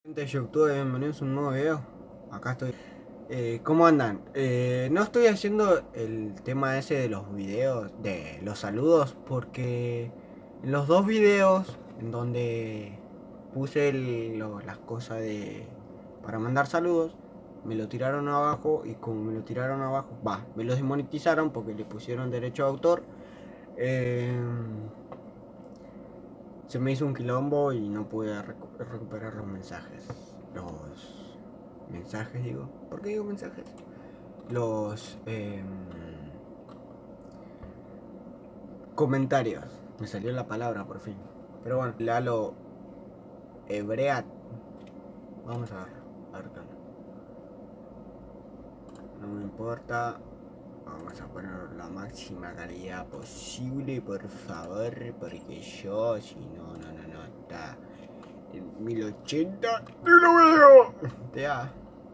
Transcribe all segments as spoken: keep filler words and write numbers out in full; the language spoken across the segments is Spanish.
Gente de YouTube, bienvenidos a un nuevo video. Acá estoy. Eh, ¿Cómo andan? Eh, no estoy haciendo el tema ese de los videos, de los saludos, porque en los dos videos en donde puse el, lo, las cosas de para mandar saludos, me lo tiraron abajo, y como me lo tiraron abajo, va, me lo desmonetizaron porque le pusieron derecho de autor. Eh, Se me hizo un quilombo y no pude recu recuperar los mensajes. Los mensajes, digo. ¿Por qué digo mensajes? Los eh, comentarios. Me salió la palabra por fin. Pero bueno, Lalo Hebreat. Vamos a ver. A ver qué onda. No me importa. Vamos a poner la máxima calidad posible, por favor, porque yo, si no, no, no, no, está en mil ochenta, no lo veo. Ya.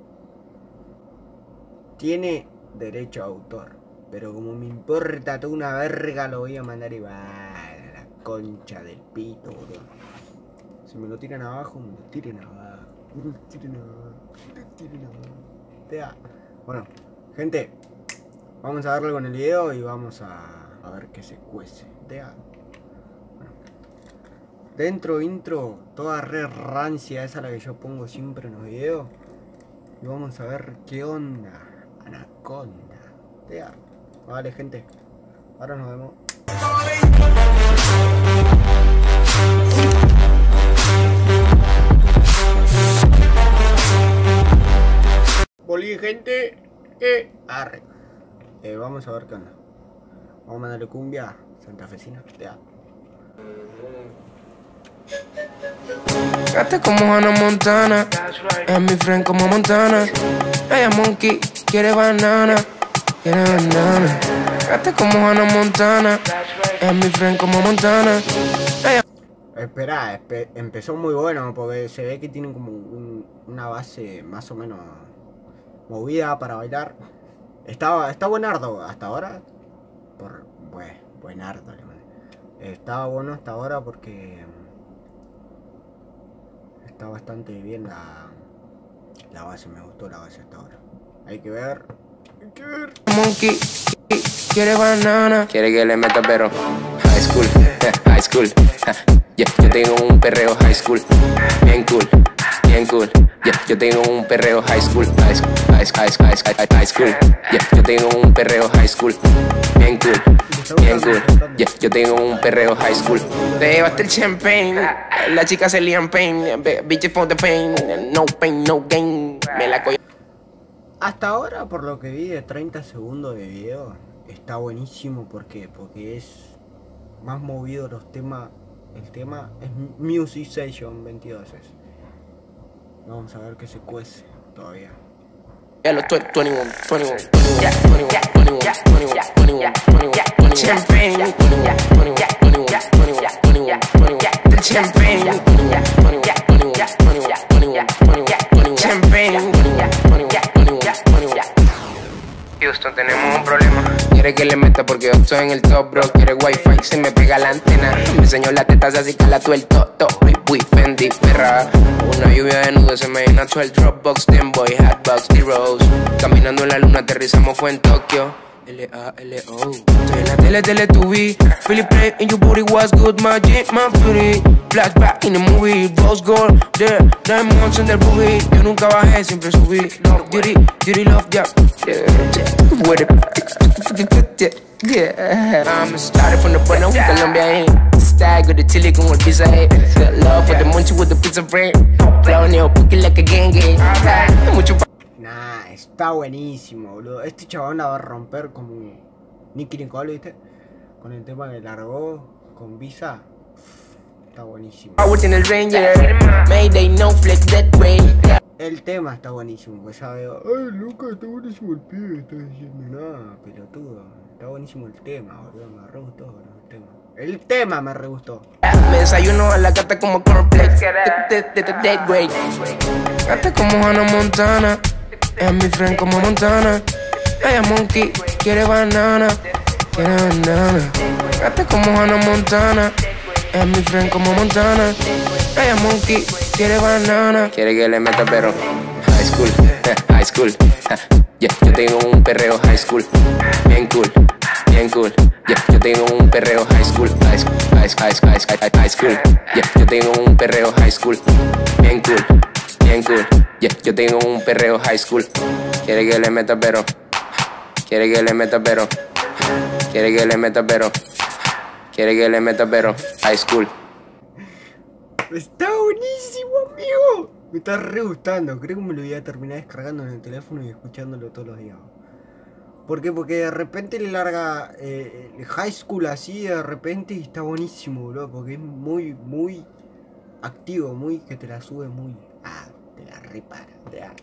Tiene derecho a autor, pero como me importa toda una verga, lo voy a mandar y va a la concha del pito, boludo. Si me lo tiran abajo, me lo tiren abajo, me lo tiren abajo, me lo tiren abajo. Ya. Bueno, gente. Vamos a darle con el video y vamos a, a ver qué se cuece. Bueno. Dentro intro, toda re rancia, esa la que yo pongo siempre en los videos. Y vamos a ver qué onda. Anaconda. Ya. Vale, gente. Ahora nos vemos. Volví, gente. Eh, arre. Eh, vamos a ver qué onda. Vamos a mandarle cumbia santafesina. Ya. Gata como Hannah Montana, es mi friend como Montana. Ella monkey, quiere banana, quiere banana. Gata como Hannah Montana, es mi friend como Montana. Ella... Espera, espe empezó muy bueno porque se ve que tienen como un, una base más o menos movida para bailar. Estaba, está buenardo hasta ahora. Por, buen, buenardo. Estaba bueno hasta ahora porque está bastante bien la, la base. Me gustó la base hasta ahora. Hay que ver. Hay que ver. Monkey quiere banana, quiere que le meta pero high school, high school. Yeah, yo tengo un perreo high school, bien cool, bien cool. Yeah, yo tengo un perreo high school, high school, high school, high school, high, high school. Yeah, yo tengo un perreo high school, bien cool, bien cool. Yeah, yo tengo un perreo high school. Te llevaste el champagne, la chica se lían pain, bitches for the pain, no pain, no gain. Me la coño. Hasta ahora, por lo que vi de treinta segundos de video, está buenísimo. ¿Por qué? Porque es más movido los temas. El tema es Music Session veintidós. Vamos a ver qué se cuece todavía. Ya los veintiuno, veintiuno, veintiuno, veintiuno, veintiuno, veintiuno, veintiuno, champagne, veintiuno, veintiuno, veintiuno, veintiuno, champagne, veintiuno, veintiuno, veintiuno, champagne. Houston, tenemos un problema. Quiere que le meta porque yo estoy en el top, bro. Quiere wifi, se me pega la antena. Me enseñó las tetas así que la tuerto. Uy, Fendi, perra. Una lluvia de nudos se me llena todo el Dropbox, Ten Boy, Hatbox, D-Rose. Caminando en la luna, aterrizamos fue en Tokio. L A L O. Estoy en la tele, tele, tu vi. Philip Play in your booty was good, my G, my beauty. Flashback in the movie, rose gold, there, diamonds in the movie. Yo nunca bajé, siempre subí. Love, duty, duty, love, yeah. With it, yeah. I'm started from the point of Colombia, ain't. Stag with the chili con el pizza, hey. Love with the munchie with the pizza bread. Flow neo, cookie like a gang gang. Mucho. Nah, está buenísimo, boludo. Este chabón la va a romper como Nicky Nicole, ¿viste? Con el tema que largó con Visa. Está buenísimo. En el Ranger, Mayday, no flex that way. El tema está buenísimo, pues ya veo. Ay, Luca, está buenísimo el pibe, está diciendo nada, pelotudo. Está buenísimo el tema, boludo. Me re gustó, boludo, el tema. El tema me re gustó. Me desayuno a la gata como cornflakes. Dead grade. Gata como Hannah Montana. Es mi friend como Montana. Ella monkey, quiere banana, quiere banana. Gata como Hannah Montana. Es mi friend como Montana. Ella monkey, quiere banana. Quiere que le meta pero high school, eh, high school, eh, yeah. Yo tengo un perreo high school, bien cool, bien cool, yeah. Yo tengo un perreo high school, high school, high school, high school, high school, yeah. Yo tengo un perreo high school, bien cool, bien cool, yeah. Yo tengo un perreo high school. Quiere que le meta pero, quiere que le meta pero, quiere que le meta pero, quiere que le meta pero high school. Está buenísimo, amigo. Me está re gustando. Creo que me lo voy a terminar descargando en el teléfono y escuchándolo todos los días. ¿Por qué? Porque de repente le larga eh, el high school así de repente y está buenísimo, bro. Porque es muy, muy activo, muy que te la sube muy. Ah, te la repara. Te da.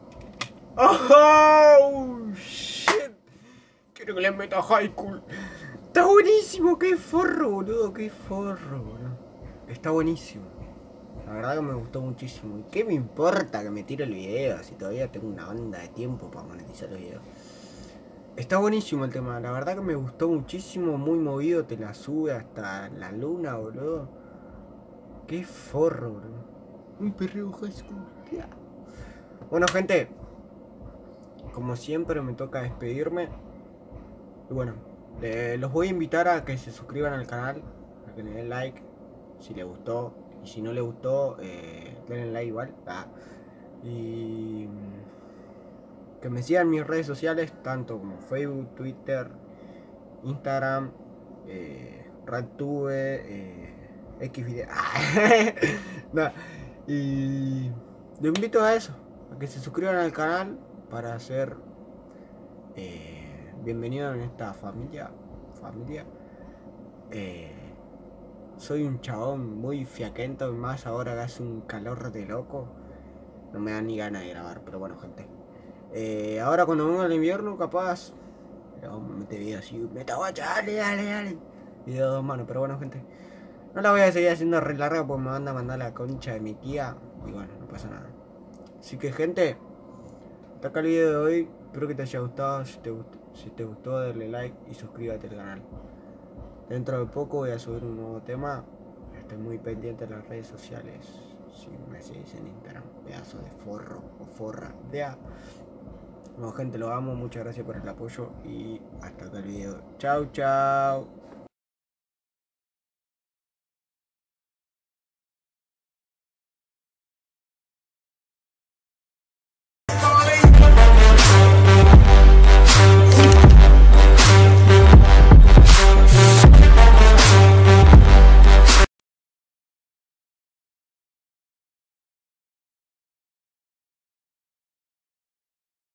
Oh, shit. Quiero que le meta high school. Está buenísimo, qué forro, boludo. Qué forro, boludo. Está buenísimo. La verdad que me gustó muchísimo. ¿Y qué me importa que me tire el video si todavía tengo una banda de tiempo para monetizar el video? Está buenísimo el tema. La verdad que me gustó muchísimo. Muy movido. Te la sube hasta la luna, boludo. Qué forro, boludo. Un perreo high school. Yeah. Bueno, gente. Como siempre me toca despedirme. Y bueno, eh, los voy a invitar a que se suscriban al canal. A que le den like. Si les gustó. Y si no les gustó, eh, denle like igual. Ah. Y que me sigan en mis redes sociales, tanto como Facebook, Twitter, Instagram, eh, RedTube, eh, Xvideo. No. Y los invito a eso, a que se suscriban al canal para ser eh, bienvenidos en esta familia. familia. Eh, Soy un chabón muy fiaquento, y más ahora que hace un calor de loco. No me da ni ganas de grabar, pero bueno, gente. Eh, ahora cuando venga el invierno, capaz me mete video así, meta guacha, dale, dale, dale. Video de dos manos, pero bueno, gente. No la voy a seguir haciendo re larga porque me manda a mandar la concha de mi tía. Y bueno, no pasa nada. Así que, gente, hasta acá el video de hoy. Espero que te haya gustado. Si te gustó, si te gustó, dale like y suscríbete al canal. Dentro de poco voy a subir un nuevo tema. Estoy muy pendiente de las redes sociales. Si me seguís en Instagram, pedazo de forro o forra. Vea. Bueno, gente, lo amo. Muchas gracias por el apoyo. Y hasta acá el video. Chau, chau.